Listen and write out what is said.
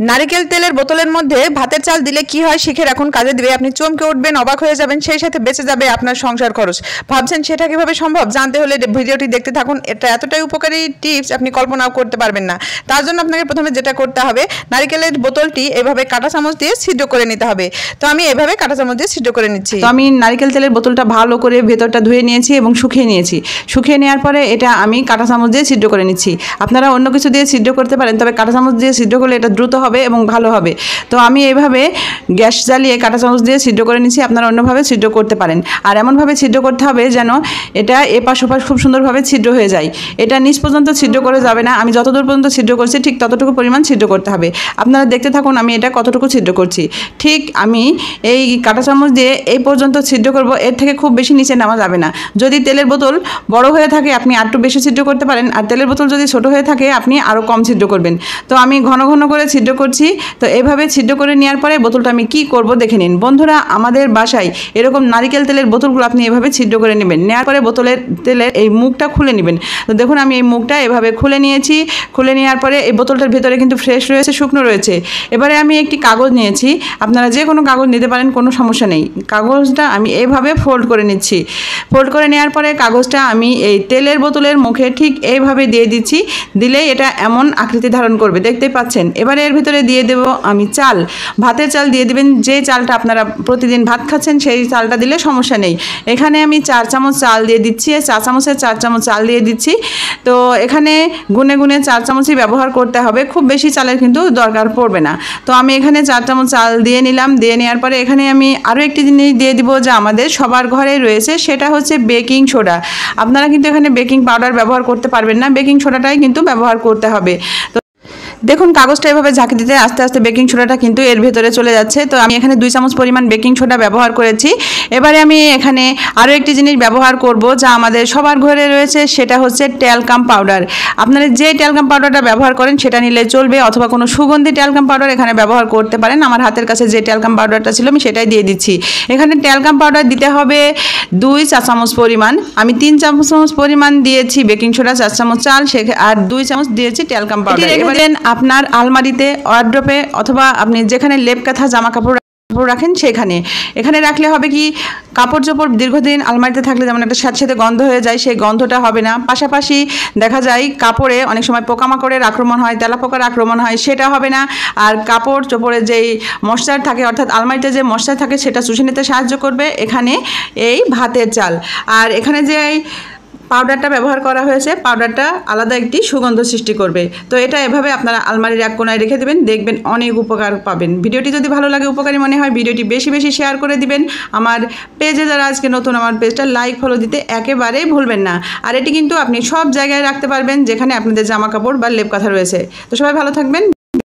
নারিকেল তেলের বোতলের মধ্যে ভাতের চাল দিলে কি হয় শিখে রাখুন, কাজে দিবে। আপনি চমকে উঠবেন, অবাক হয়ে যাবেন, সেই সাথে বেঁচে যাবে আপনার সংসার খরচ। ভাবছেন সেটা কিভাবে সম্ভব? জানতে হলে ভিডিওটি দেখতে থাকুন। এটা এতটাই উপকারী টিপস আপনি কল্পনাও করতে পারবেন না। তার জন্য আপনাকে প্রথমে যেটা করতে হবে, নারিকেলের বোতলটি এভাবে কাঁটা চামচ দিয়ে ছিদ্র করে নিতে হবে। তো আমি এভাবে কাঁটা চামচ দিয়ে ছিদ্র করে নিচ্ছি। তো আমি নারিকেল তেলের বোতলটা ভালো করে ভেতরটা ধুয়ে নিয়েছি এবং শুকিয়ে নিয়েছি। শুকিয়ে নেওয়ার পরে এটা আমি কাঁটা চামচ দিয়ে ছিদ্র করে নিচ্ছি। আপনারা অন্য কিছু দিয়ে ছিদ্র করতে পারেন, তবে কাঁটা চামচ দিয়ে ছিদ্র করলে এটা দ্রুত হবে এবং ভালো হবে। তো আমি এইভাবে গ্যাস জ্বালিয়ে কাঁটা চামচ দিয়ে ছিদ্র করে নিচ্ছি। আপনারা অন্যভাবে ছিদ্র করতে পারেন। আর এমনভাবে ছিদ্র করতে হবে যেন এটা এপাশ ওপাশ খুব সুন্দরভাবে ছিদ্র হয়ে যায়। এটা নিচ পর্যন্ত ছিদ্র করে যাবে না। আমি যতদূর পর্যন্ত ছিদ্র করছি ঠিক ততটুকু পরিমাণ ছিদ্র করতে হবে। আপনারা দেখতে থাকুন আমি এটা কতটুকু ছিদ্র করছি। ঠিক আমি এই কাঁটা চামচ দিয়ে এই পর্যন্ত ছিদ্র করব, এর থেকে খুব বেশি নিচে নামা যাবে না। যদি তেলের বোতল বড় হয়ে থাকে আপনি আরটু বেশি ছিদ্র করতে পারেন, আর তেলের বোতল যদি ছোট হয়ে থাকে আপনি আরও কম ছিদ্র করবেন। তো আমি ঘন ঘন করে ছিদ্র করছি। তো এভাবে ছিদ্র করে নেওয়ার পরে বোতলটা আমি কি করব দেখে নিন। বন্ধুরা, আমাদের বাসায় এরকম নারিকেল তেলের বোতলগুলো আপনি এভাবে ছিদ্র করে নেবেন। নেওয়ার পরে বোতলের তেলের এই মুখটা খুলে নেবেন। তো দেখুন আমি এই মুখটা এভাবে খুলে নিয়েছি। খুলে নেওয়ার পরে এই বোতলটার ভেতরে কিন্তু ফ্রেশ রয়েছে, শুকনো রয়েছে। এবারে আমি একটি কাগজ নিয়েছি। আপনারা যে কোনো কাগজ নিতে পারেন, কোনো সমস্যা নেই। কাগজটা আমি এইভাবে ফোল্ড করে নিচ্ছি। ফোল্ড করে নেওয়ার পরে কাগজটা আমি এই তেলের বোতলের মুখে ঠিক এইভাবে দিয়ে দিচ্ছি। দিলেই এটা এমন আকৃতি ধারণ করবে, দেখতেই পাচ্ছেন। এবারে এর ভিতরে দিয়ে দেব আমি চাল। ভাতের চাল দিয়ে দিবেন, যে চালটা আপনারা প্রতিদিন ভাত খাচ্ছেন সেই চালটা দিলে সমস্যা নেই। এখানে আমি 4 চামচ চাল দিয়ে দিচ্ছি। 4 চামচের 4 চামচ চাল দিয়ে দিচ্ছি। তো এখানে গুনে গুনে 4 চামচই ব্যবহার করতে হবে, খুব বেশি চালের কিন্তু দরকার পড়বে না। তো আমি এখানে 4 চামচ চাল দিয়ে নিলাম। দিয়ে নেওয়ার পরে এখানে আমি আরও একটি জিনিস দিয়ে দিব যা আমাদের সবার ঘরে রয়েছে, সেটা হচ্ছে বেকিং সোডা। আপনারা কিন্তু এখানে বেকিং পাউডার ব্যবহার করতে পারবেন না, বেকিং সোডাটাই কিন্তু ব্যবহার করতে হবে। তো দেখুন কাগজটা এভাবে ঝাঁকি দিতে আস্তে আস্তে বেকিং সোডাটা কিন্তু এর ভেতরে চলে যাচ্ছে। তো আমি এখানে 2 চামচ পরিমাণ বেকিং সোডা ব্যবহার করেছি। এবারে আমি এখানে আরও একটি জিনিস ব্যবহার করব যা আমাদের সবার ঘরে রয়েছে, সেটা হচ্ছে ট্যালকাম পাউডার। আপনারা যে ট্যালকাম পাউডারটা ব্যবহার করেন সেটা নিলে চলবে, অথবা কোনো সুগন্ধি ট্যালকাম পাউডার এখানে ব্যবহার করতে পারেন। আমার হাতের কাছে যে ট্যালকাম পাউডারটা ছিল আমি সেটাই দিয়ে দিচ্ছি। এখানে ট্যালকাম পাউডার দিতে হবে 2 চা চামচ পরিমাণ। আমি 3 চামচ পরিমাণ দিয়েছি বেকিং সোডা, 4 চামচ চাল আর 2 চামচ দিয়েছি ট্যালকাম পাউডার। এবারে আপনার আলমারিতে, ওয়ারড্রপে অথবা আপনি যেখানে লেপ কাঁথা জামা কাপড় রাখেন সেখানে। এখানে রাখলে হবে কি, কাপড় চোপড় দীর্ঘদিন আলমারিতে থাকলে যেমন একটা স্যাঁতস্যাঁতে গন্ধ হয়ে যায়, সেই গন্ধটা হবে না। পাশাপাশি দেখা যায় কাপড়ে অনেক সময় পোকামাকড়ের আক্রমণ হয়, তেলাপোকার আক্রমণ হয়, সেটা হবে না। আর কাপড় চোপড়ে যেই ময়শ্চার থাকে, অর্থাৎ আলমারিতে যে ময়শ্চার থাকে সেটা শুষে নিতে সাহায্য করবে এখানে এই ভাতের চাল। আর এখানে যে পাউডারটা ব্যবহার করা হয়েছে, পাউডারটা আলাদা একটি সুগন্ধ সৃষ্টি করবে। তো এটা এভাবে আপনারা আলমারির এক কোণায় রেখে দেবেন, দেখবেন অনেক উপকার পাবেন। ভিডিওটি যদি ভালো লাগে, উপকারী মনে হয়, ভিডিওটি বেশি বেশি শেয়ার করে দিবেন। আমার পেজে যারা আজকে নতুন, আমার পেজটা লাইক ফলো দিতে একেবারেই ভুলবেন না। আর এটি কিন্তু আপনি সব জায়গায় রাখতে পারবেন যেখানে আপনাদের জামা কাপড় বা লেপ কাঁথা রয়েছে। তো সবাই ভালো থাকবেন।